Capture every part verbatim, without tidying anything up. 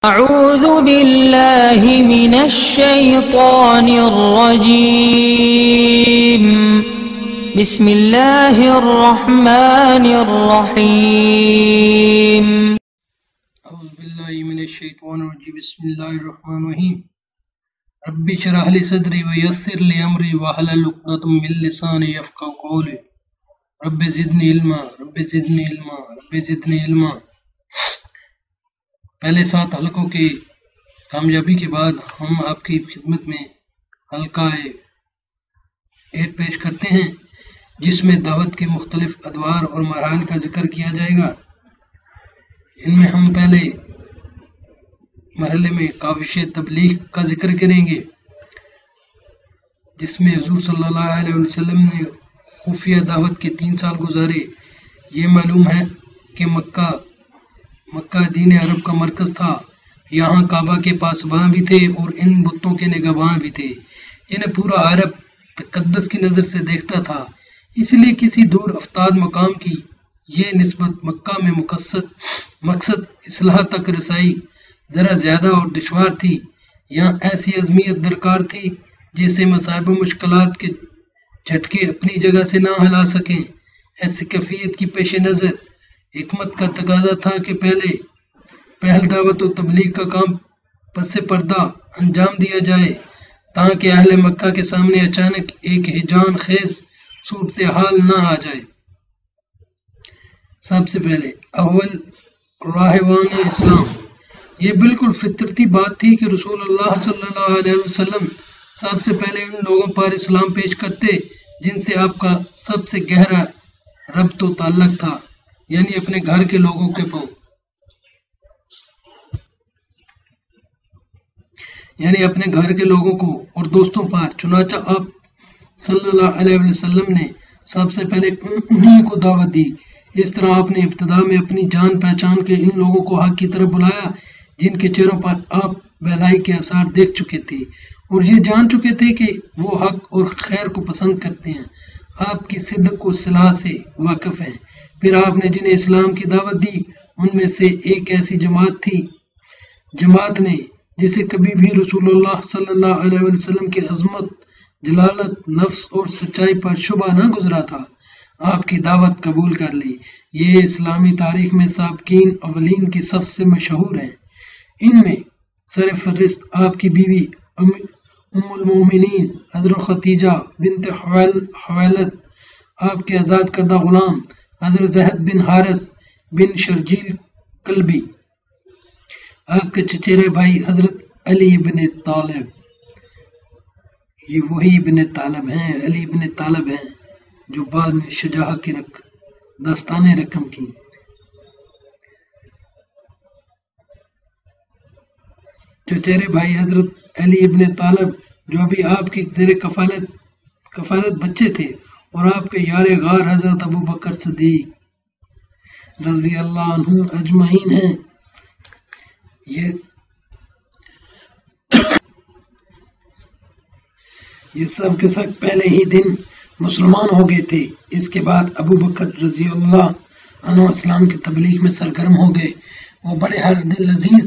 أعوذ بالله من الشيطان الرجيم بسم الله الرحمن الرحيم أعوذ بالله من الشيطان الرجيم بسم الله الرحمن الرحيم رب اشرح لي صدري ويسر لي أمري واحلل عقدة من لساني يفقهوا قولي رب زدني علما رب زدني علما رب زدني علما پہلے سات حلقوں کی کامیابی کے بعد ہم آپ کی خدمت میں حلقہ ایٹ پیش کرتے ہیں، جس میں دعوت کے مختلف ادوار اور مراحل کا ذکر کیا جائے گا۔ ان میں ہم پہلے مرحلے میں کاوش تبلیغ کا ذکر کریں گے، جس میں حضور صلی اللہ علیہ وسلم نے خفیہ دعوت کے تین سال گزارے۔ یہ معلوم ہے کہ مکہ مکہ دین عرب کا مرکز تھا، یہاں کعبہ کے پاسباں بھی تھے اور ان بتوں کے نگہباں بھی تھے، انہیں پورا عرب تقدس کی نظر سے دیکھتا تھا، اس لیے کسی دور افتاد مقام کی یہ نسبت مکہ میں مقصد مقصد اصلاح تک رسائی ذرا زیادہ اور دشوار تھی۔ یہاں ایسی عظمیت درکار تھی جیسے مصائب و مشکلات کے جھٹکے اپنی جگہ سے نہ ہلا سکیں۔ ایسی کیفیت کی پیش نظر حکمت کا تقاضا تھا کہ پہلے پہل دعوت و تبلیغ کا کام پس پردہ انجام دیا جائے، تاکہ اہل مکہ کے سامنے اچانک ایک ہیجان خیز صورتحال نہ آ جائے۔ سب سے پہلے اول راہبان اسلام، یہ بالکل فطرتی بات تھی کہ رسول اللہ صلی اللہ علیہ وسلم سب سے پہلے ان لوگوں پر اسلام پیش کرتے جن سے آپ کا سب سے گہرا ربط و تعلق تھا، یعنی اپنے گھر کے لوگوں کے پو یعنی اپنے گھر کے لوگوں کو اور دوستوں پر۔ چنانچہ آپ صلی اللہ علیہ وسلم نے سب سے پہلے انہی کو دعوت دی۔ اس طرح آپ نے ابتدا میں اپنی جان پہچان کے ان لوگوں کو حق کی طرف بلایا جن کے چہروں پر آپ بہلائی کے آثار دیکھ چکے تھے اور یہ جان چکے تھے کہ وہ حق اور خیر کو پسند کرتے ہیں، آپ کی صدق و صلاح سے واقف ہیں۔ پھر آپ نے جنہیں اسلام کی دعوت دی ان میں سے ایک ایسی جماعت تھی جماعت نے جسے کبھی بھی رسول اللہ صلی اللہ علیہ وسلم کی عظمت، جلالت، نفس اور سچائی پر شبہ نہ گزرا تھا، آپ کی دعوت قبول کر لی۔ یہ اسلامی تاریخ میں سابقین اولین کی صف سے مشہور ہیں۔ ان میں سر فہرست آپ کی بیوی ام المومنین حضرت ختیجہ بنت خویلد، آپ کے آزاد کردہ غلام حضرت زید بن حارث بن شرجیل کلبی، آپ کے چچیرے بھائی حضرت علی بن طالب، یہ وہی بن طالب ہیں علی بن طالب ہیں جو بعد میں شجاع کی رک داستان رقم کی۔ چچیرے بھائی حضرت علی بن طالب جو ابھی آپ کی زیر کفالت کفالت بچے تھے، اور آپ کے یار غار حضرت ابو بکر صدیق رضی اللہ عنہ اجمعین ہیں۔ یہ یہ سب کے سب پہلے ہی دن مسلمان ہو گئے تھے۔ اس کے بعد ابو بکر رضی اللہ عنہ اسلام کی تبلیغ میں سرگرم ہو گئے۔ وہ بڑے ہر دل عزیز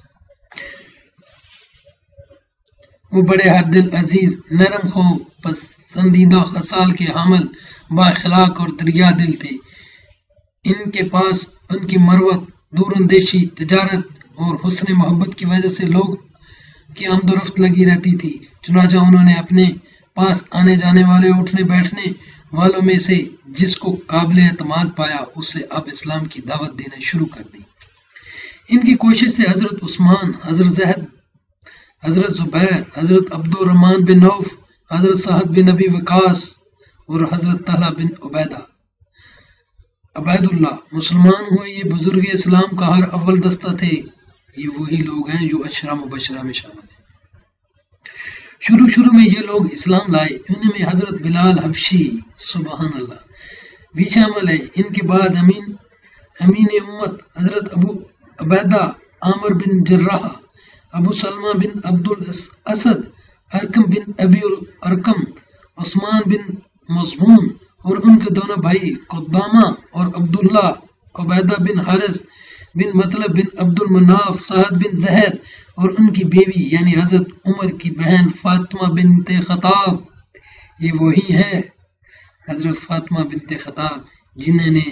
وہ بڑے ہر دل عزیز نرم خو پسندیدہ خصال کے حامل، با اخلاق اور دریا دل تھے۔ ان کے پاس ان کی مروت، دور اندیشی، تجارت اور حسن محبت کی وجہ سے لوگ کی آمد و رفت لگی رہتی تھی۔ چنانچہ انہوں نے اپنے پاس آنے جانے والے اٹھنے بیٹھنے والوں میں سے جس کو قابل اعتماد پایا اس سے اب اسلام کی دعوت دینا شروع کر دی۔ ان کی کوشش سے حضرت عثمان، حضرت زید، حضرت زبیر، حضرت عبد الرحمن بن عوف، حضرت سعد بن نبی وقاص اور حضرت طلحہ بن عبیدہ عبید اللہ مسلمان ہوئے۔ یہ بزرگ اسلام کا ہر اول دستہ تھے۔ یہ وہی لوگ ہیں جو عشرہ مبشرہ میں شامل ہیں۔ شروع شروع میں یہ لوگ اسلام لائے، ان میں حضرت بلال حبشی سبحان اللہ بھی شامل ہے۔ ان کے بعد امین امین امت حضرت ابو عبیدہ عامر بن جراح، ابو سلمہ بن عبد الاسد، ارکم بن ابی الارکم، عثمان بن مضمون اور ان کے دونوں بھائی قدامہ اور عبداللہ عبیدہ بن حارث بن مطلب بن عبد المناف سعد بن زہر اور ان کی بیوی یعنی حضرت عمر کی بہن فاطمہ بنت خطاب، یہ وہی ہے حضرت فاطمہ بنت خطاب جنہوں نے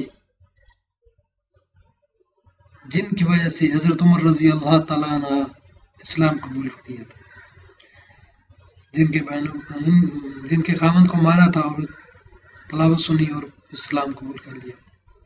جن کی وجہ سے حضرت عمر رضی اللہ تعالیٰ عنہ اسلام قبول کیا تھا، جن کے بہنوں جن کے خامن کو مارا تھا اور تلاوت سنی اور اسلام قبول کر لیا۔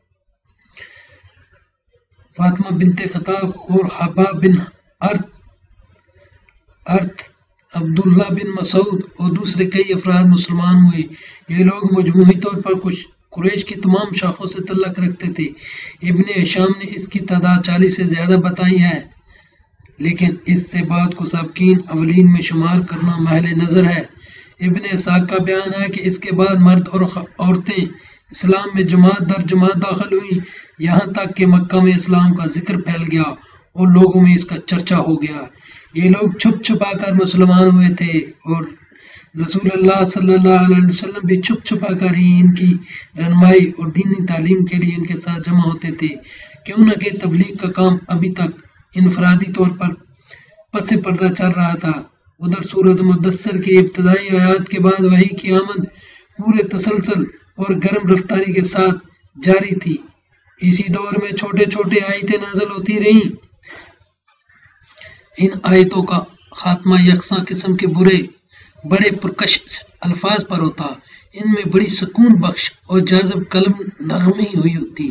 فاطمہ بنت خطاب اور حباب بن ارت ارت عبداللہ بن مسعود اور دوسرے کئی افراد مسلمان ہوئے۔ یہ لوگ مجموعی طور پر کچھ قریش کی تمام شاخوں سے تعلق رکھتے تھے۔ ابن ہشام نے اس کی تعداد چالیس سے زیادہ بتائی ہے، لیکن اس سے بعد کو سابقین اولین میں شمار کرنا محل نظر ہے۔ ابن اسحاق کا بیان ہے کہ اس کے بعد مرد اور عورتیں اسلام میں جماعت در جماعت داخل ہوئی، یہاں تک کہ مکہ میں اسلام کا ذکر پھیل گیا اور لوگوں میں اس کا چرچا ہو گیا۔ یہ لوگ چھپ چھپا کر مسلمان ہوئے تھے اور رسول اللہ صلی اللہ علیہ وسلم بھی چھپ چھپا کر ہی ان کی رہنمائی اور دینی تعلیم کے لیے ان کے ساتھ جمع ہوتے تھے، کیوں نہ کہ تبلیغ کا کام ابھی تک انفرادی طور پر پس پردہ چل رہا تھا۔ ادھر سورۃ مدثر کی ابتدائی آیات کے بعد وحی کی آمد پورے تسلسل اور گرم رفتاری کے ساتھ جاری تھی۔ اسی دور میں چھوٹے چھوٹے آیتیں نازل ہوتی رہیں۔ ان آیتوں کا خاتمہ یکساں قسم کے برے بڑے پرکشش الفاظ پر ہوتا، ان میں بڑی سکون بخش اور جاذب قلب نغمی ہوئی ہوتی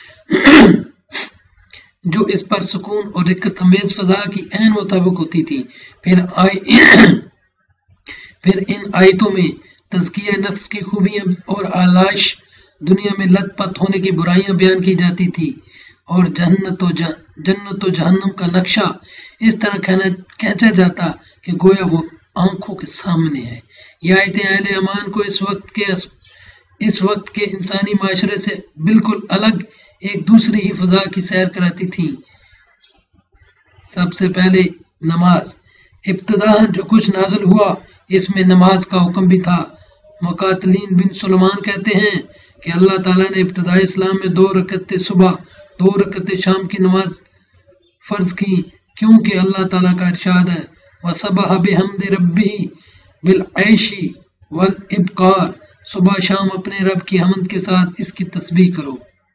جو اس پر سکون اور رقت امیز فضا کی عین مطابق ہوتی تھی۔ پھر آئی پھر ان آیتوں میں تزکیہ نفس کی خوبیاں اور آلائش دنیا میں لت پت ہونے کی برائیاں بیان کی جاتی تھی، اور جنت و جنت و جہنم کا نقشہ اس طرح کھینچا جاتا کہ گویا وہ آنکھوں کے سامنے ہے۔ یہ آیتیں اہل ایمان کو اس وقت کے اس وقت کے انسانی معاشرے سے بالکل الگ ایک دوسری ہی فضا کی سیر کراتی تھیں۔ سب سے پہلے نماز۔ ابتداءً جو کچھ نازل ہوا اس میں نماز کا حکم بھی تھا۔ مقاتلین بن سلمان کہتے ہیں کہ اللہ تعالیٰ نے ابتدائی اسلام میں دو رکعت صبح دو رکعت شام کی نماز فرض کی، کیونکہ اللہ تعالیٰ کا ارشاد ہے وَسَبَّحَ بِحَمْدِ رَبِّهِ بِالْعَشِيِّ وَالْإِبْكَارِ، صبح شام اپنے رب کی حمد کے ساتھ اس کی تسبیح کرو۔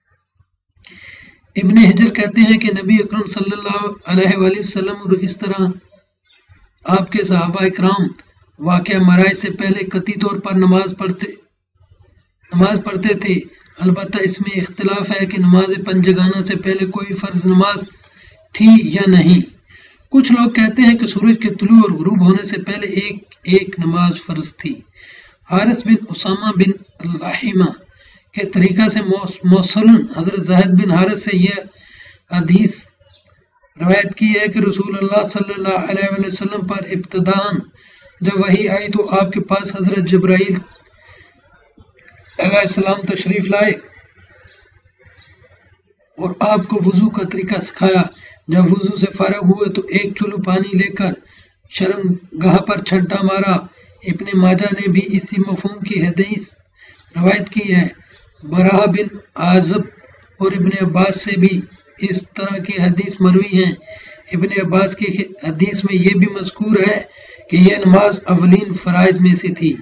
ابن حجر کہتے ہیں کہ نبی اکرم صلی اللہ علیہ وآلہ وسلم اور اس طرح آپ کے صحابہ اکرام واقعہ مرائی سے پہلے قطعی طور پر نماز پڑھتے نماز پڑھتے تھے۔ البتہ اس میں اختلاف ہے کہ نماز پنجگانہ سے پہلے کوئی فرض نماز تھی یا نہیں۔ کچھ لوگ کہتے ہیں کہ سورج کے طلوع اور غروب ہونے سے پہلے ایک ایک نماز فرض تھی۔ حارث بن اسامہ بن الرحیمہ کے طریقہ سے موصلاً حضرت زید بن حارث سے یہ حدیث روایت کی ہے کہ رسول اللہ صلی اللہ علیہ وسلم پر ابتداءً جب وحی آئی تو آپ کے پاس حضرت جبرائیل علیہ السلام تشریف لائے اور آپ کو وضو کا طریقہ سکھایا۔ جب وضو سے فارغ ہوئے تو ایک چلو پانی لے کر شرم گاہ پر چھنٹا مارا۔ ابن ماجہ نے بھی اسی مفہوم کی حدیث روایت کی ہے۔ براہ بن عازب اور ابن عباس سے بھی اس طرح کی حدیث مروی ہیں۔ ابن عباس کی حدیث میں یہ بھی مذکور ہے کہ یہ نماز اولین فرائض میں سے تھی۔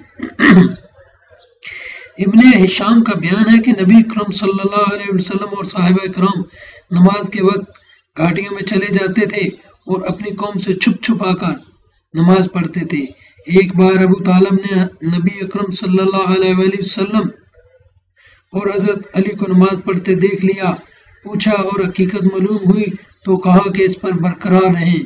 ابن ہشام کا بیان ہے کہ نبی اکرم صلی اللہ علیہ وسلم اور صحابہ اکرام نماز کے وقت گھاٹیوں میں چلے جاتے تھے اور اپنی قوم سے چھپ چھپا کر نماز پڑھتے تھے۔ ایک بار ابو طالب نے نبی اکرم صلی اللہ علیہ وآلہ وسلم اور حضرت علی کو نماز پڑھتے دیکھ لیا، پوچھا اور حقیقت معلوم ہوئی تو کہا کہ اس پر برقرار رہیں۔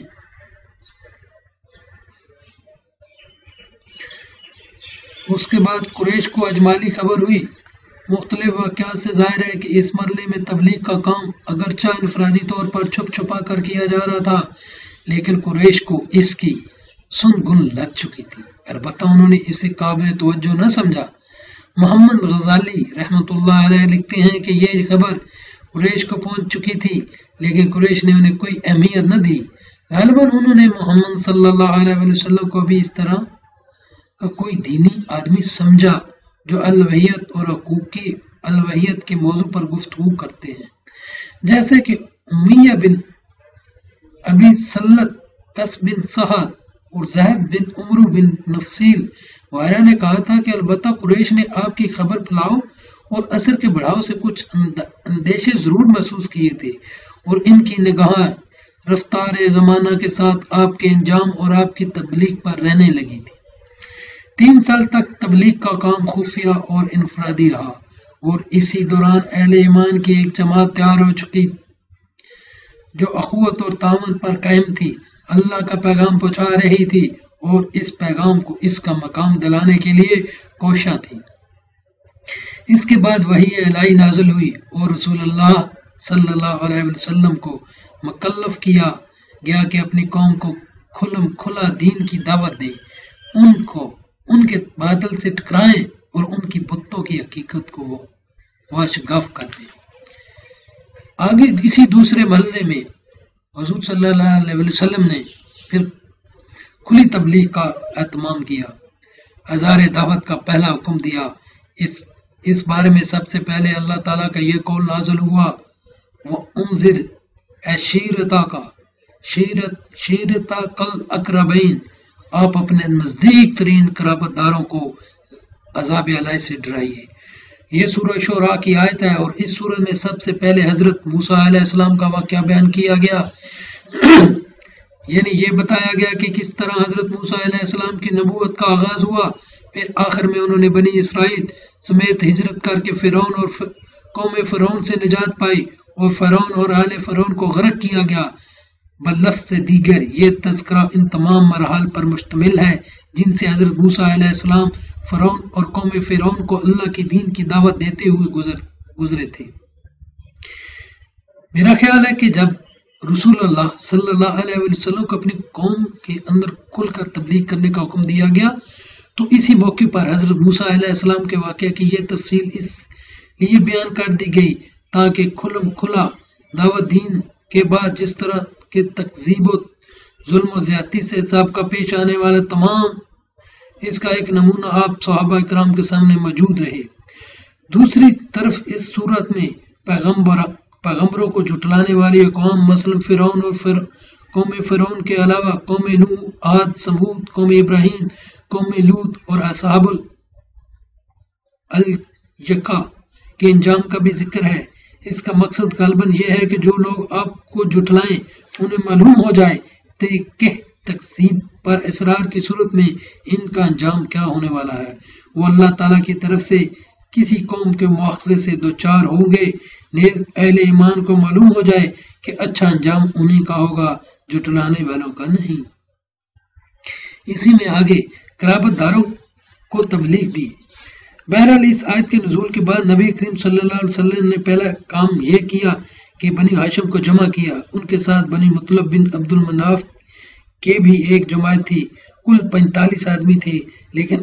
اس کے بعد قریش کو اجمالی خبر ہوئی۔ مختلف واقعات سے ظاہر ہے کہ اس مرحلے میں تبلیغ کا کام اگرچہ انفرادی طور پر چھپ چھپا کر کیا جا رہا تھا، لیکن قریش کو اس کی سن گن لگ چکی تھی، البتہ انہوں نے اسے قابل توجہ نہ سمجھا۔ محمد غزالی رحمۃ اللہ علیہ لکھتے ہیں کہ یہ خبر قریش کو پہنچ چکی تھی، لیکن قریش نے انہیں کوئی اہمیت نہ دی۔ غالباً انہوں نے محمد صلی اللہ علیہ وسلم کو بھی اس طرح کا کوئی دینی آدمی سمجھا جو الوحیت اور حقوق کی الوحیت کے موضوع پر گفتگو کرتے ہیں، جیسے کہ امیہ بن ابی سلت، قس بن سہل اور زہد بن عمرو بن نفسیل وغیرہ نے کہا تھا کہ البتہ قریش نے آپ کی خبر پھیلاؤ اور اثر کے بڑھاؤ سے کچھ اندیشے ضرور محسوس کیے تھے، اور ان کی نگاہیں رفتار زمانہ کے ساتھ آپ کے انجام اور آپ کی تبلیغ پر رہنے لگی تھی۔ تین سال تک تبلیغ کا کام خفیہ اور انفرادی رہا، اور اسی دوران اہل ایمان کی ایک جماعت تیار ہو چکی جو اخوت اور تعاون پر قائم تھی، اللہ کا پیغام پہنچا رہی تھی اور اس پیغام کو اس کا مقام دلانے کے لیے کوشاں تھی۔ اس کے بعد وحی الہی نازل ہوئی اور رسول اللہ صلی اللہ علیہ وسلم کو مکلف کیا گیا کہ اپنی قوم کو کھلم کھلا دین کی دعوت دے، ان کو ان کے باطل سے ٹکرائیں اور ان کی بتوں کی حقیقت کو وہ واشگاف کر دیں۔ آگے اسی دوسرے محلے میں حضور صلی اللہ علیہ وسلم نے پھر کھلی تبلیغ کا اہتمام کیا، ہزار دعوت کا پہلا حکم دیا۔ اس اس بارے میں سب سے پہلے اللہ تعالیٰ کا یہ قول نازل ہوا، وہ انذر عشیرتا کا شیرت شیرتا کل اقربین، آپ اپنے نزدیک ترین قرابت داروں کو عذاب الہی سے ڈرائیے۔ یہ سورہ شعراء کی آیت ہے، اور اس سورہ میں سب سے پہلے حضرت موسیٰ علیہ السلام کا واقعہ بیان کیا گیا، یعنی یہ بتایا گیا کہ کس طرح حضرت موسیٰ علیہ السلام کی نبوت کا آغاز ہوا، پھر آخر میں انہوں نے بنی اسرائیل سمیت ہجرت کر کے فرعون اور قوم فرعون سے نجات پائی، اور فرعون اور آل فرعون کو غرق کیا گیا۔ بلفظ سے دیگر یہ تذکرہ ان تمام مراحل پر مشتمل ہے جن سے حضرت موسیٰ علیہ السلام فرعون اور قوم فرعون کو اللہ کے دین کی دعوت دیتے ہوئے گزر گزرے تھے۔ میرا خیال ہے کہ جب رسول اللہ صلی اللہ علیہ وسلم کو اپنی قوم کے اندر کھل کر تبلیغ کرنے کا حکم دیا گیا، تو اسی موقع پر حضرت موسیٰ علیہ السلام کے واقعے کی یہ تفصیل اس لیے بیان کر دی گئی تاکہ کھلم کھلا دعوت دین کے بعد جس طرح کے تکذیب و ظلم و زیادتی سے سابقہ پیش آنے والے تمام اس کا ایک نمونہ آپ صحابہ کرام کے سامنے موجود رہے۔ دوسری طرف اس صورت میں پیغمبر پیغمبروں کو جھٹلانے والی اقوام مثلا فرعون اور فر قوم فرعون کے علاوہ قوم نوح، عاد، ثمود، قوم ابراہیم، قوم لوط اور اصحاب الیکہ کے انجام کا بھی ذکر ہے۔ اس کا مقصد غالباً یہ ہے کہ جو لوگ آپ کو جھٹلائیں انہیں معلوم ہو جائے کہ تکذیب پر اصرار کی صورت میں ان کا انجام کیا ہونے والا ہے۔ وہ اللہ تعالیٰ کی طرف سے کسی قوم کے مواخذے سے دوچار ہوں گے، نیز اہل ایمان کو معلوم ہو جائے کہ اچھا انجام انہی کا ہوگا، جھٹلانے والوں کا نہیں۔ اسی میں آگے قرابت داروں کو تبلیغ دی۔ بہرحال اس آیت کے نزول کے بعد نبی کریم صلی اللہ علیہ وسلم نے پہلا کام یہ کیا کہ بنی ہاشم کو جمع کیا۔ ان کے ساتھ بنی مطلب بن عبد المناف کے بھی ایک جماعت تھی، کل پینتالیس آدمی تھے، لیکن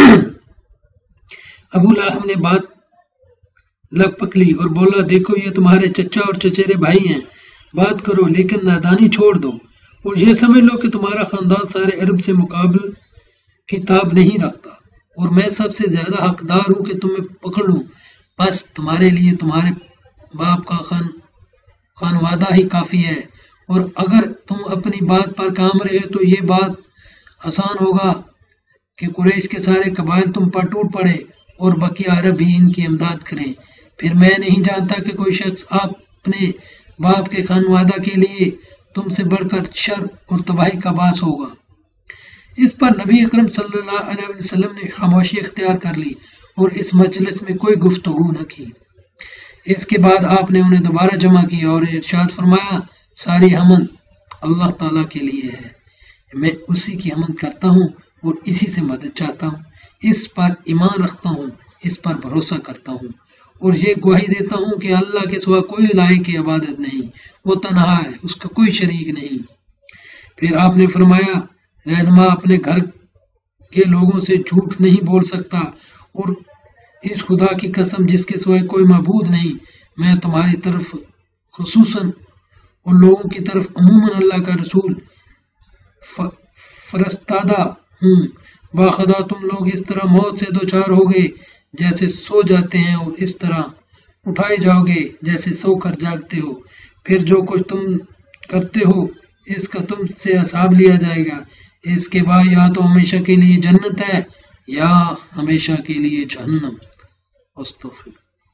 ابو لہب نے بات لگ پکلی اور بولا، دیکھو یہ تمہارے چچا اور چچیرے بھائی ہیں، بات کرو لیکن نادانی چھوڑ دو، اور یہ سمجھ لو کہ تمہارا خاندان سارے عرب سے مقابل کتاب نہیں رکھتا، اور میں سب سے زیادہ حقدار ہوں کہ تمہیں پکڑ لوں، بس تمہارے لیے تمہارے باپ کا خان خانوادہ ہی کافی ہے، اور اگر تم اپنی بات پر کام رہے تو یہ بات آسان ہوگا کہ قریش کے سارے قبائل تم پر ٹوٹ پڑے اور بقیہ عرب بھی ان کی امداد کریں، پھر میں نہیں جانتا کہ کوئی شخص اپنے باپ کے خانوادہ کے لیے تم سے بڑھ کر شر اور تباہی کا باعث ہوگا۔ اس پر نبی اکرم صلی اللہ علیہ وسلم نے خاموشی اختیار کر لی اور اس مجلس میں کوئی گفتگو نہ کی۔ اس کے بعد آپ نے انہیں دوبارہ جمع کیا اور ارشاد فرمایا، ساری حمد اللہ تعالیٰ کے لیے ہے، میں اسی کی حمد کرتا ہوں اور اسی سے مدد چاہتا ہوں، اس پر ایمان رکھتا ہوں، اس پر بھروسہ کرتا ہوں، اور یہ گواہی دیتا ہوں کہ اللہ کے سوا کوئی لائق کی عبادت نہیں، وہ تنہا ہے، اس کا کوئی شریک نہیں۔ پھر آپ نے فرمایا، رہنما اپنے گھر کے لوگوں سے جھوٹ نہیں بول سکتا، اور اس خدا کی قسم جس کے سوائے کوئی معبود نہیں، میں تمہاری طرف خصوصاً اور لوگوں کی طرف عموماً اللہ کا رسول فرستادہ ہوں، باخدا تم لوگ اس طرح موت سے دوچار ہوگے جیسے سو جاتے ہیں، اور اس طرح اٹھائے جاؤ گے جیسے سو کر جاگتے ہو، پھر جو کچھ تم کرتے ہو اس کا تم سے حساب لیا جائے گا، اس کے بعد یا تو ہمیشہ کے لیے جنت ہے یا ہمیشہ کے لیے جہنم۔ استغفر۔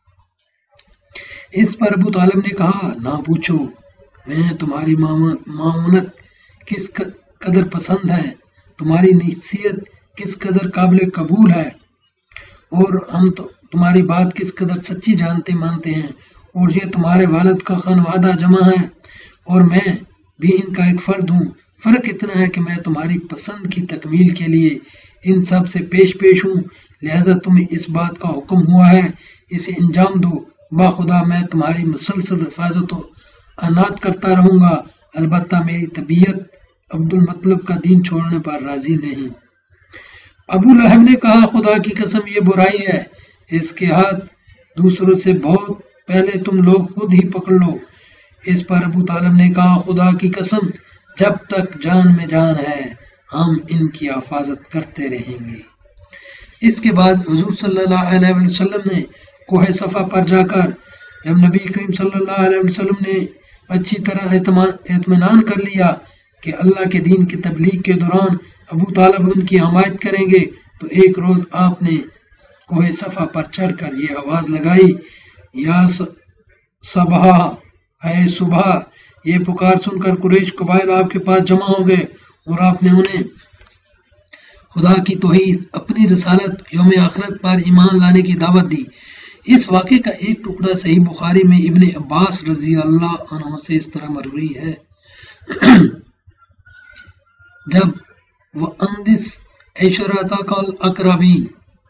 اس پر ابو طالب نے کہا نہ پوچھو، میں تمہاری معاونت کس قدر پسند ہے، تمہاری نصیحت کس قدر قابل قبول ہے، اور ہم تو تمہاری بات کس قدر سچی جانتے مانتے ہیں، اور یہ تمہارے والد کا خانوادہ جمع ہے اور میں بھی ان کا ایک فرد ہوں۔ فرق اتنا ہے کہ میں تمہاری پسند کی تکمیل کے لیے ان سب سے پیش پیش ہوں، لہذا تمہیں اس بات کا حکم ہوا ہے اسے انجام دو۔ باخدا میں تمہاری مسلسل حفاظت و عنایت کرتا رہوں گا، البتہ میری طبیعت عبد المطلب کا دین چھوڑنے پر راضی نہیں۔ ابو لہب نے کہا خدا کی قسم یہ برائی ہے، اس کے ہاتھ دوسروں سے بہت پہلے تم لوگ خود ہی پکڑ لو۔ اس پر ابو طالب نے کہا خدا کی قسم جب تک جان میں جان ہے ہم ان کی حفاظت کرتے رہیں گے۔ اس کے بعد حضور صلی اللہ علیہ وسلم نے کوہ صفا پر جا کر جب نبی کریم صلی اللہ علیہ وسلم نے اچھی طرح اطمینان کر لیا کہ اللہ کے دین کی تبلیغ کے دوران ابو طالب ان کی حمایت کریں گے، تو ایک روز آپ نے کوہ صفا پر چڑھ کر یہ آواز لگائی یا صبح اے صبح۔ یہ پکار سن کر قریش قبائل آپ کے پاس جمع ہو گئے اور آپ نے انہیں خدا کی توحید، اپنی رسالت، یوم آخرت پر ایمان لانے کی دعوت دی۔ اس واقعے کا ایک ٹکڑا صحیح بخاری میں ابن عباس رضی اللہ عنہ سے اس طرح مروی ہے جب وَأَنذِرْ عَشِيرَتَكَ الْأَقْرَبِينَ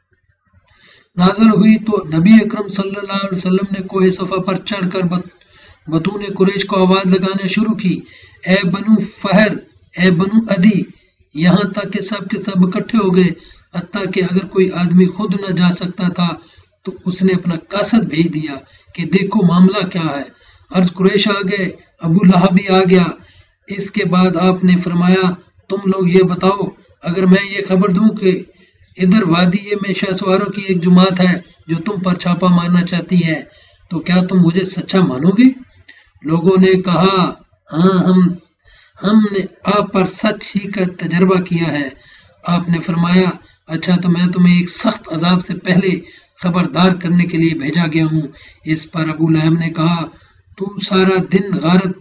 نازل ہوئی تو نبی اکرم صلی اللہ علیہ وسلم نے کوہ صفا پر چڑھ کر بطون قریش کو آواز لگانا شروع کی، اے بنو فہر، اے بنو عدی، یہاں تک کہ سب کے سب اکٹھے ہو گئے، حتیٰ کہ اگر کوئی آدمی خود نہ جا سکتا تھا تو اس نے اپنا قاصد بھیج دیا کہ دیکھو معاملہ کیا ہے۔ عرض قریش آ گئے، ابو لہب بھی آ گیا۔ اس کے بعد آپ نے فرمایا تم لوگ یہ بتاؤ، اگر میں یہ خبر دوں کہ ادھر وادی میں شاہ سواروں کی ایک جماعت ہے جو تم پر چھاپا مارنا چاہتی ہے، تو کیا تم مجھے سچا مانو گے؟ لوگوں نے کہا ہاں، ہم ہم نے آپ پر سچ ہی کا تجربہ کیا ہے۔ آپ نے فرمایا اچھا، تو میں تمہیں ایک سخت عذاب سے پہلے خبردار کرنے کے لیے بھیجا گیا ہوں۔ اس پر ابو لہب نے کہا تو سارا دن غارت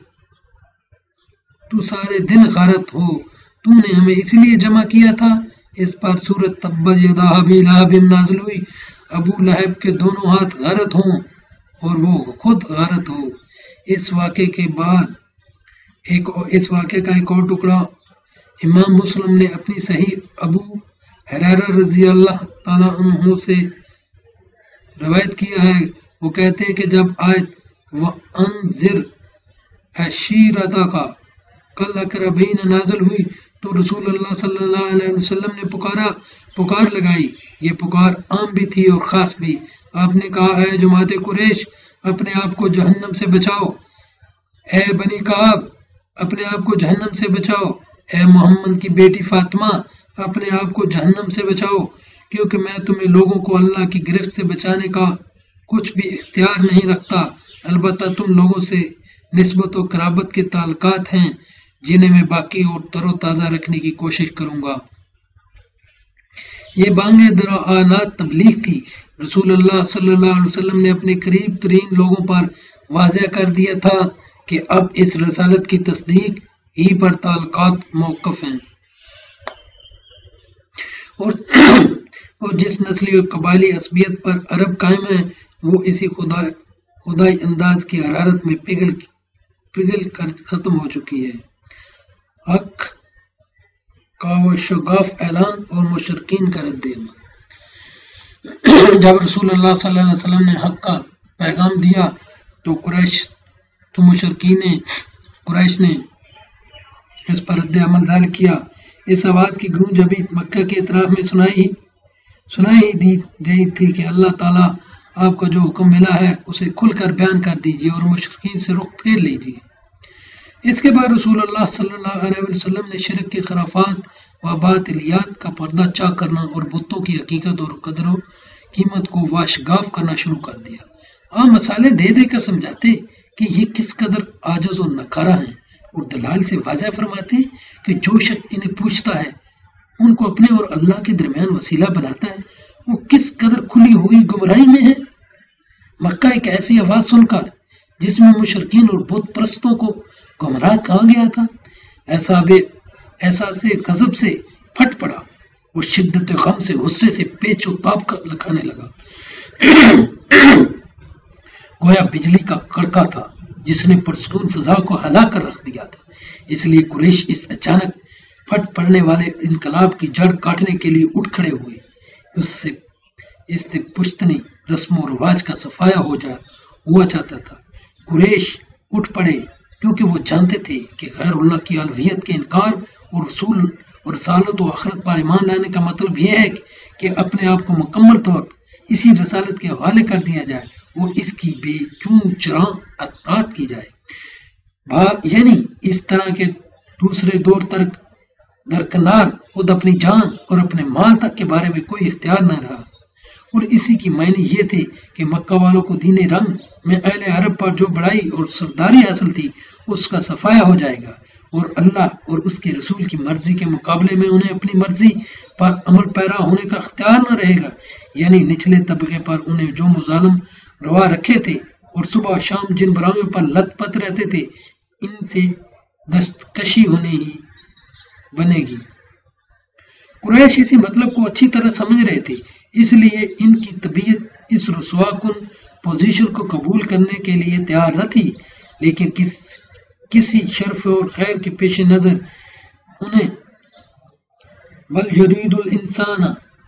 تو سارے دن غارت ہو، تم نے ہمیں اسی لیے جمع کیا تھا۔ اس پر سورۃ تبت یدا ابی لہب نازل ہوئی، ابو لہب کے دونوں ہاتھ غارت ہوں اور وہ خود غارت ہو۔ اس واقعے کے بعد ایک اس واقعے کا ایک اور ٹکڑا امام مسلم نے اپنی صحیح ابو ہریرہ رضی اللہ تعالیٰ عنہ سے روایت کیا ہے، وہ کہتے ہیں کہ جب آیت وَأَنذِرْ عَشِيرَتَكَ الْأَقْرَبِينَ نازل ہوئی تو رسول اللہ صلی اللہ علیہ وسلم نے پکارا پکار لگائی۔ یہ پکار عام بھی تھی اور خاص بھی۔ آپ نے کہا اے جماعت قریش، اپنے آپ کو جہنم سے بچاؤ، اے بنی کعب، اپنے آپ کو جہنم سے بچاؤ، اے محمد کی بیٹی فاطمہ، اپنے آپ کو جہنم سے بچاؤ، کیونکہ میں تمہیں لوگوں کو اللہ کی گرفت سے بچانے کا کچھ بھی اختیار نہیں رکھتا، البتہ تم لوگوں سے نسبت و قرابت کے تعلقات ہیں جنہیں میں باقی اور تر و تازہ رکھنے کی کوشش کروں گا۔ یہ بانگ دعوت تبلیغ تھی۔ رسول اللہ صلی اللہ علیہ وسلم نے اپنے قریب ترین لوگوں پر واضح کر دیا تھا کہ اب اس رسالت کی تصدیق ہی پر تعلقات موقف ہیں، اور اور جس نسلی اور قبائلی عصبیت پر عرب قائم ہے وہ اسی خدا خدائی انداز کی حرارت میں پگھل پگھل کر ختم ہو چکی ہے۔ حق کا و شگاف اعلان اور مشرکین کا رد عمل۔ جب رسول اللہ صلی اللہ علیہ وسلم نے حق کا پیغام دیا تو قریش تو مشرکین نے قریش نے اس پر رد عمل ظاہر کیا۔ اس آواز کی گونج ابھی مکہ کے اطراف میں سنائی سنائی ہی دی گئی تھی کہ اللہ تعالیٰ آپ کو جو حکم ملا ہے اسے کھل کر بیان کر دیجیے اور مشرکین سے رخ پھیر لیجیے۔ اس کے بعد رسول اللہ صلی اللہ علیہ وسلم نے شرک کے خرافات و باطلیات کا پردہ چاک کرنا اور بتوں کی حقیقت اور قدر و قیمت کو واشگاف کرنا شروع کر دیا۔ آپ مسالے دے دے کر سمجھاتے کہ یہ کس قدر عاجز و نکارہ ہیں، اور دلائل سے واضح فرماتے ہیں کہ جو شخص انہیں پوچھتا ہے، ان کو اپنے اور اللہ کے درمیان وسیلہ بناتا ہے، وہ کس قدر کھلی ہوئی گمراہی میں ہے۔ مکہ ایک ایسی آواز سن کر جس میں مشرکین اور بت پرستوں کو گمراہ کہا گیا تھا، ایسا بے احساس غضب سے پھٹ پڑا، وہ شدت غم سے غصے سے پیچ و تاب لکھانے لگا، گویا بجلی کا کڑکا تھا جس نے پرسکون فضا کو ہلا کر رکھ دیا تھا۔ اس لیے قریش اس اچانک پھٹ پڑنے والے انقلاب کی جڑ کاٹنے کے لیے اٹھ کھڑے ہوئے۔ اس سے اس سے پشتنی رسم و رواج کا صفایا ہو جا ہوا چاہتا تھا۔ قریش اٹھ پڑے کیونکہ وہ جانتے تھے کہ غیر اللہ کی الوہیت کے انکار اور رسول اور رسالت و آخرت پر ایمان لانے کا مطلب یہ ہے کہ اپنے آپ کو مکمل طور پر اسی رسالت کے حوالے کر دیا جائے اور اس کی بے چون چراں اطاعت کی جائے، یعنی اس طرح کے دوسرے دور ترک درکنار خود اپنی جان اور اپنے مال تک کے بارے میں کوئی اختیار نہ رہا۔ اور اسی کی معنی یہ تھے کہ مکہ والوں کو دین رنگ میں اہل عرب پر جو بڑائی اور سرداری حاصل تھی اس کا صفایا ہو جائے گا، اور اللہ اور اس کے رسول کی مرضی کے مقابلے میں انہیں اپنی مرضی پر عمل پیرا ہونے کا اختیار نہ رہے گا، یعنی نچلے طبقے پر انہیں جو مظالم روا رکھے تھے اور صبح و شام جن برائیوں پر لت پت رہتے تھے، ان سے دستکشی ہونے ہی بنے گی۔ قریش اسی مطلب کو اچھی طرح سمجھ رہے تھے، اس لیے ان کی طبیعت اس رسوا کن پوزیشن کو قبول کرنے کے لیے تیار نہ تھی، لیکن کس کسی شرف اور خیر کے پیش نظر انہیں بل یرید الانسان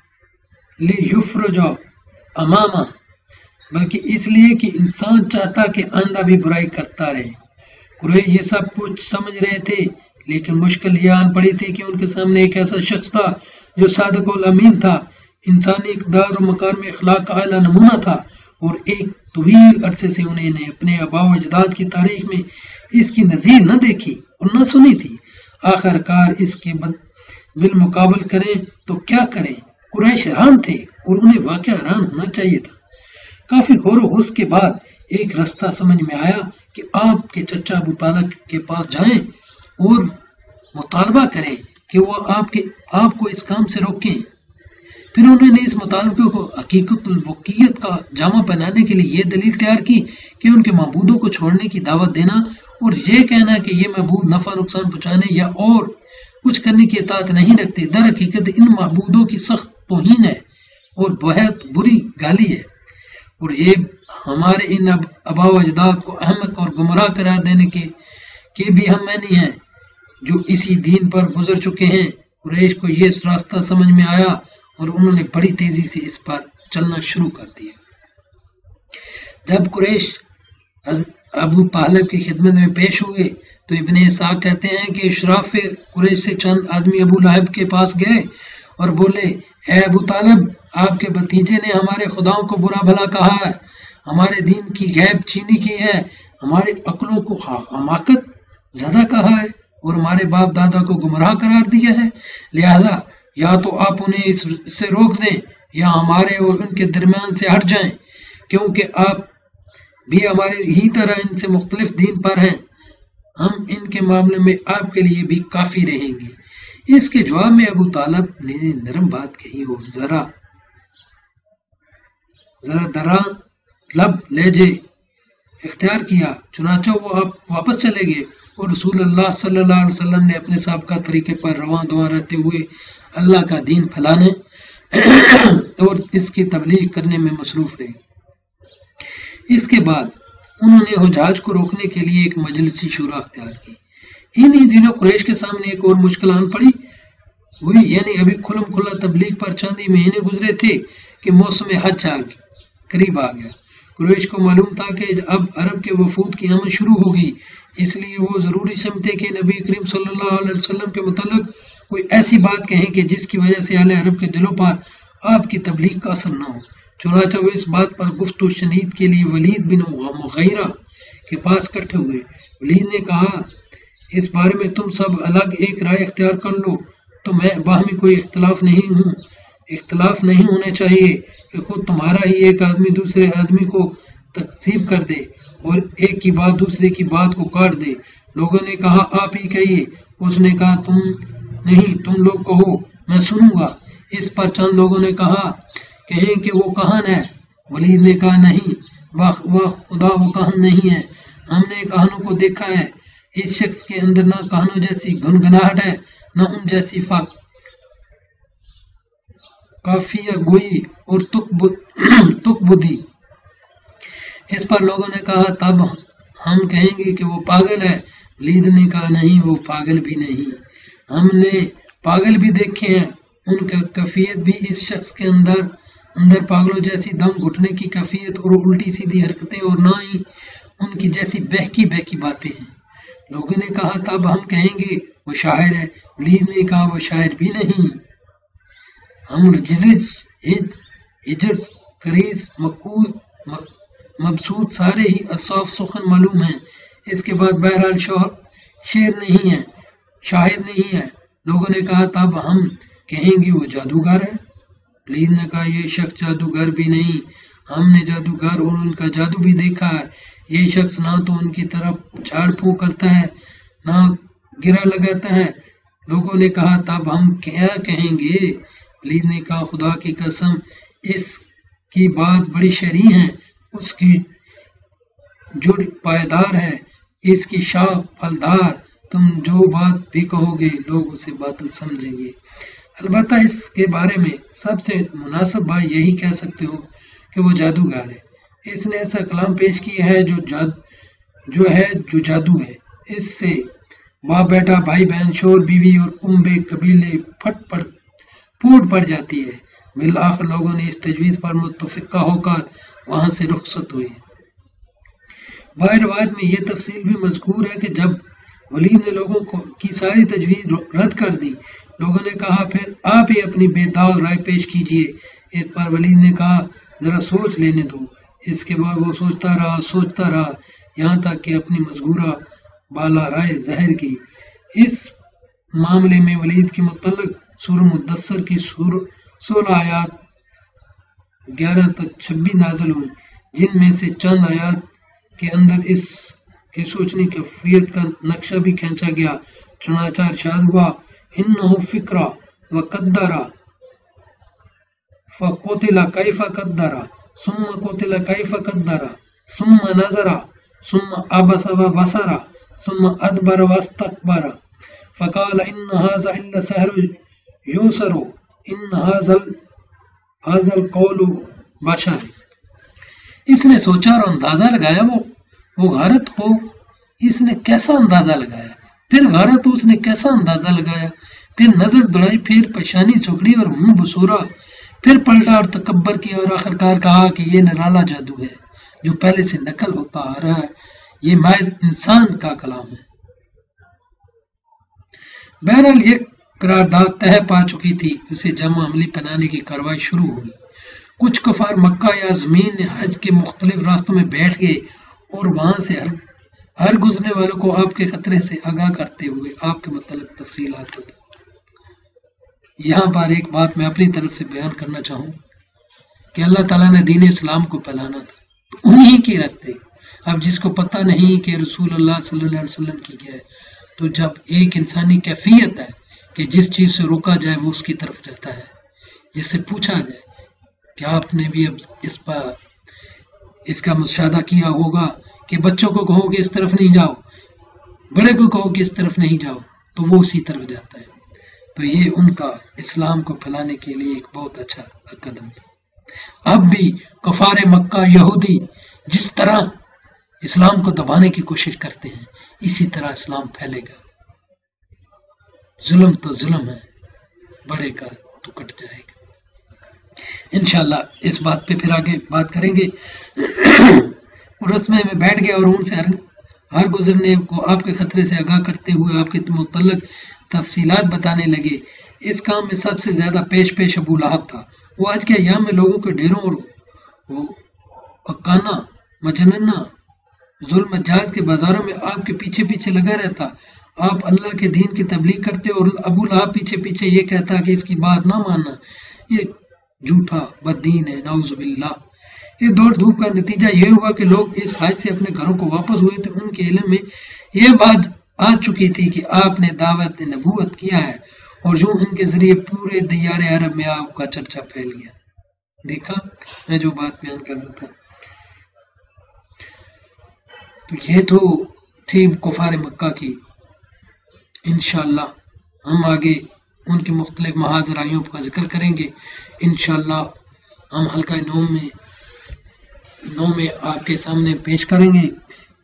لیفرج امامہ، بلکہ اس لیے کہ انسان چاہتا کہ آئندہ بھی برائی کرتا رہے۔ قریش یہ سب کچھ سمجھ رہے تھے، لیکن مشکل یہ آن پڑی تھی کہ ان کے سامنے ایک ایسا شخص تھا جو صادق الامین تھا، انسانی اقدار و مکار میں اخلاق کا اعلیٰ نمونہ تھا، اور ایک طویل عرصے سے انہیں نے اپنے آباء و اجداد کی تاریخ میں اس کی نظیر نہ دیکھی اور نہ سنی تھی۔ آخر کار اس کے بالمقابل کریں تو کیا کریں؟ قریش حیران تھے اور انہیں واقعہ حیران ہونا چاہیے تھا۔ کافی غور و خوض کے بعد ایک رستہ سمجھ میں آیا کہ آپ کے چچا ابو طالب کے پاس جائیں اور مطالبہ کریں کہ وہ آپ کے آپ کو اس کام سے روکیں۔ پھر انہوں نے اس مطالبے کو حقیقت الوقیت کا جامع پہنانے کے لیے یہ دلیل تیار کی کہ ان کے معبودوں کو چھوڑنے کی دعوت دینا اور یہ کہنا کہ یہ معبود نفع نقصان پہنچانے یا اور کچھ کرنے کی اطاعت نہیں رکھتے، در حقیقت ان معبودوں کی سخت توہین ہے اور بہت بری گالی ہے، اور یہ ہمارے ان آباء و اجداد کو احمق اور گمراہ قرار دینے کے کے بھی ہم معنی ہیں جو اسی دین پر گزر چکے ہیں۔ قریش کو یہ راستہ سمجھ میں آیا اور انہوں نے بڑی تیزی سے اس پر چلنا شروع کر دیا۔ جب قریش ابو طالب کی خدمت میں پیش ہوئے تو ابن اسحاق کہتے ہیں کہ اشراف قریش سے چند آدمی ابو لہب کے پاس گئے اور بولے، اے ابو طالب، آپ کے بھتیجے نے ہمارے خداؤں کو برا بھلا کہا ہے، ہمارے دین کی غیب چینی کی ہے، ہماری عقلوں کو حماقت زدہ کہا ہے اور ہمارے باپ دادا کو گمراہ قرار دیا ہے، لہذا یا تو آپ انہیں اس سے روک دیں یا ہمارے اور ان کے درمیان سے ہٹ جائیں، کیونکہ آپ بھی ہمارے ہی طرح ان سے مختلف دین پر ہیں، ہم ان کے معاملے میں آپ کے لیے بھی کافی رہیں گے۔ اس کے جواب میں ابو طالب نے نرم بات کہی اور ذرا ذرا درا لب لہجے اختیار کیا، چنانچہ وہ آپ واپس چلے گئے اور رسول اللہ صلی اللہ علیہ وسلم نے اپنے سابقہ طریقے پر رواں دواں رہتے ہوئے اللہ کا دین پھیلانے اور اس کی تبلیغ کرنے میں مصروف رہے۔ اس کے بعد انہوں نے حجاج کو روکنے کے لیے ایک مجلسی شورا اختیار کی۔ انہی دنوں قریش کے سامنے ایک اور مشکل آن پڑی ہوئی، یعنی ابھی کھلم کھلا تبلیغ پر چاندی مہینے گزرے تھے کہ موسم حج قریب آ گیا۔ قریش کو معلوم تھا کہ اب عرب کے وفود کی آمد شروع ہوگی، اس لیے وہ ضروری سمجھتے کہ نبی کریم صلی اللہ علیہ وسلم کے متعلق کوئی ایسی بات کہیں کہ جس کی وجہ سے اہل عرب کے دلوں پر آپ کی تبلیغ کا اثر نہ ہو۔ چنانچہ وہ اس بات پر گفت و شنید کے لیے ولید بن مغیرہ کے پاس اکٹھے ہوئے۔ ولید نے کہا، اس بارے میں تم سب الگ ایک رائے اختیار کر لو، تو میں باہمی کوئی اختلاف نہیں ہوں اختلاف نہیں ہونے چاہیے کہ خود تمہارا ہی ایک آدمی دوسرے آدمی کو تکذیب کر دے اور ایک کی بات دوسرے کی بات کو کاٹ دے۔ لوگوں نے کہا آپ ہی کہیے، اس نے کہا تم نہیں، تم لوگ کہو، میں سنوں گا۔ اس پر چند لوگوں نے کہا کہیں کہ وہ کہن ہے۔ ولید نے کہا نہیں، وہ خدا وہ کہن نہیں ہے، ہم نے کہنوں کو دیکھا ہے۔ اس شخص کے اندر نہ کہنوں جیسی گنگناہٹ ہے، نہ ان جیسی فاق کافیہ گوئی اور تک بدھی۔ اس پر لوگوں نے کہا تب ہم کہیں گے کہ وہ پاگل ہے۔ ولید نے کہا نہیں، وہ پاگل بھی نہیں، ہم نے پاگل بھی دیکھے ہیں، ان کا کیفیت بھی اس شخص کے اندر اندر پاگلوں جیسی دم گھٹنے کی کیفیت اور الٹی سیدھی حرکتیں اور نہ ہی ان کی جیسی بہکی بہکی باتیں ہیں۔ لوگوں نے کہا تب ہم کہیں گے وہ شاعر ہے۔ ولید نے کہا وہ شاعر بھی نہیں، ہم رجز ہجرز کریز مقوز مبسوط سارے ہی اصاف سخن معلوم ہیں۔ اس کے بعد بہرحال شعر نہیں ہے، شاعر نہیں ہے۔ لوگوں نے کہا تب ہم کہیں گے وہ جادوگر ہے۔ ولید نے کہا یہ شخص جادوگر بھی نہیں، ہم نے جادوگر اور ان کا جادو بھی دیکھا ہے۔ یہ شخص نہ تو ان کی طرف جھاڑ پھونک کرتا ہے، نہ گرا لگاتا ہے۔ لوگوں نے کہا تب ہم کیا کہیں گے؟ ولید نے کہا خدا کی قسم، اس کی بات بڑی شرعی ہے، اس کی جڑ پائیدار ہے، اس کی شاخ پھلدار، تم جو بات بھی کہو گے لوگ اسے باطل سمجھیں گے۔ البتہ اس کے بارے میں سب سے مناسب بات یہی کہہ سکتے ہو کہ وہ جادوگر ہے۔ اس نے ایسا کلام پیش کیا ہے جو جاد جو ہے جو جادو ہے۔ اس سے باپ بیٹا، بھائی بہن، شور بیوی اور کنبے قبیلے پھٹ پڑ پھوٹ پڑ جاتی ہے۔ بالآخر لوگوں نے اس تجویز پر متفقہ ہو کر وہاں سے رخصت ہوئے۔ بعض روایت میں یہ تفصیل بھی مذکور ہے کہ جب ولید نے لوگوں کو کی ساری تجویز رد کر دی، لوگوں نے کہا پھر آپ ہی اپنی بے داغ رائے پیش کیجیے۔ اس پر ولید نے کہا ذرا سوچ لینے دو۔ اس کے بعد وہ سوچتا رہا سوچتا رہا یہاں تک کہ اپنی مذکورہ بالا رائے ظاہر کی۔ اس معاملے میں ولید کے متعلق سورہ مدثر کی سولہ آیات گیارہ تک چھبیس نازل ہوئی، جن میں سے چند آیات کے اندر اس کے سوچنے کی کیفیت کا نقشہ بھی کھینچا گیا۔ چنانچہ ارشاد ہوا انہ فکرہ وقدر فقتل کیف قدر ثم قتل کیف قدر ثم نظر ثم عبس وبصر ثم ادبر واستكبر فقال ان هذا الا سحر یوسر ان هذا هذا القول بشر۔ اس نے سوچا اور اندازہ لگایا وہ وہ غارت ہو، اس نے کیسا اندازہ لگایا، پھر غارت ہو اس نے کیسا اندازہ لگایا، پھر نظر دوڑائی، پھر پیشانی چکڑی اور منہ بسورا، پھر پلٹا اور تکبر کیا اور آخرکار کہا کہ یہ نرالا جادو ہے جو پہلے سے نقل ہوتا آ رہا ہے، یہ محض انسان کا کلام ہے۔ بہرحال یہ قرارداد طے پا چکی تھی، اسے جمع عملی بنانے کی کارروائی شروع ہوئی۔ کچھ کفار مکہ یا زمین حج کے مختلف راستوں میں بیٹھ گئے اور وہاں سے ہر, ہر گزرنے والوں کو آپ کے خطرے سے آگاہ کرتے ہوئے آپ کے متعلق تفصیلات ہوتی۔ یہاں پر ایک بات میں اپنی طرف سے بیان کرنا چاہوں کہ اللہ تعالیٰ نے دین اسلام کو پھیلانا تھا تو انہی کے راستے، اب جس کو پتہ نہیں کہ رسول اللہ صلی اللہ علیہ وسلم کی کیا ہے، تو جب ایک انسانی کیفیت ہے کہ جس چیز سے روکا جائے وہ اس کی طرف جاتا ہے، جس سے پوچھا جائے کہ آپ نے بھی اب اس پر اس کا مشاہدہ کیا ہوگا کہ بچوں کو کہو کہ اس طرف نہیں جاؤ، بڑے کو کہو کہ اس طرف نہیں جاؤ، تو وہ اسی طرف جاتا ہے۔ تو یہ ان کا اسلام کو پھیلانے کے لیے ایک بہت اچھا قدم تھا۔ اب بھی کفار مکہ یہودی جس طرح اسلام کو دبانے کی کوشش کرتے ہیں، اسی طرح اسلام پھیلے گا۔ ظلم تو ظلم ہے، بڑے کا تو کٹ جائے گا۔ انشاءاللہ اس بات پہ پھر آگے بات کریں گے۔ اور رسمے میں بیٹھ گئے اور ان سے ہر, ہر گزرنے کو آپ کے خطرے سے آگاہ کرتے ہوئے آپ کے متعلق تفصیلات بتانے لگے۔ اس کام میں سب سے زیادہ پیش پیش ابو لہب تھا۔ وہ آج کے ایام میں لوگوں کے ڈیروں اور اکانا مجننا ظلم جاز کے بازاروں میں آپ کے پیچھے پیچھے لگا رہتا۔ آپ اللہ کے دین کی تبلیغ کرتے اور ابو لہب پیچھے پیچھے یہ کہتا کہ اس کی بات نہ ماننا، یہ جھوٹا بددین ہے، نعوذ باللہ۔ یہ دوڑ دھوپ کا نتیجہ یہ ہوا کہ لوگ اس حج سے اپنے گھروں کو واپس ہوئے تو ان کے علم میں یہ بات آ چکی تھی کہ آپ نے دعوت نبوت کیا ہے، اور یوں ان کے ذریعے پورے دیار عرب میں آپ کا چرچا پھیل گیا۔ دیکھا میں جو بات بیان کر رہا تھا، تو یہ تو تھی کفار مکہ کی۔ انشاءاللہ ہم آگے ان کے مختلف محاذرائیوں کا ذکر کریں گے۔ انشاءاللہ ہم حلقہ نو میں نو میں آپ کے سامنے پیش کریں گے،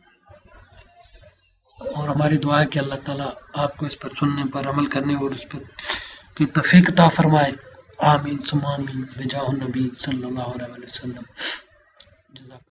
اور ہماری دعا ہے کہ اللہ تعالیٰ آپ کو اس پر سننے پر عمل کرنے اور اس پر کی توفیق عطا فرمائے۔ آمین ثم آمین بجاہ النبی صلی اللہ علیہ وسلم۔ جزاک